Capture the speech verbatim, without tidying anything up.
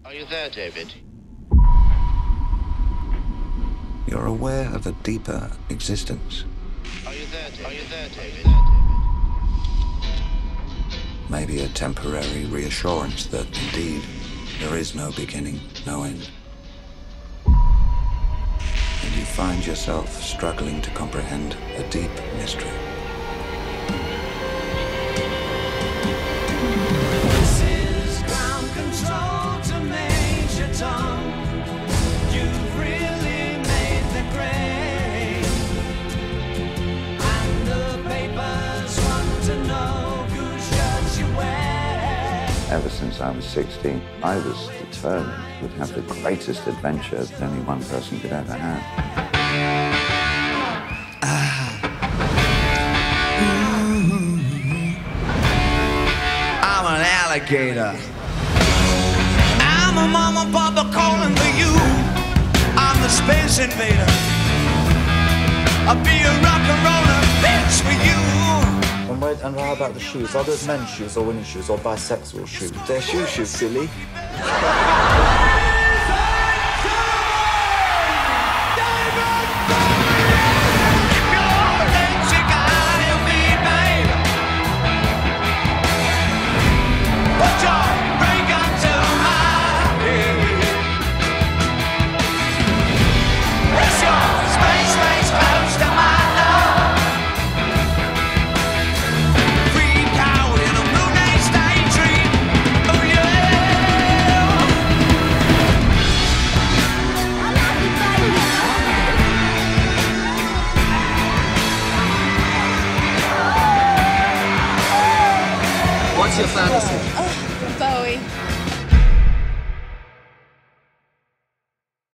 Are you there, David? You're aware of a deeper existence. Are you there, David? Are you there, David? Maybe a temporary reassurance that, indeed, there is no beginning, no end. And you find yourself struggling to comprehend a deep mystery. This is ground control to Major Tom. You've really made the grade. And the papers want to know whose shirts you wear. Ever since I was sixteen, I was determined we'd have the greatest adventure that only one person could ever have. Ah. I'm an alligator. I'm a mama papa calling for you. I'm the space invader. I'll be a rock and roller bitch for you. And, where, and how about the shoes? Are those men's shoes or women's shoes or bisexual shoes? They're shoes, shoes, silly. What's your fantasy? Oh, Bowie.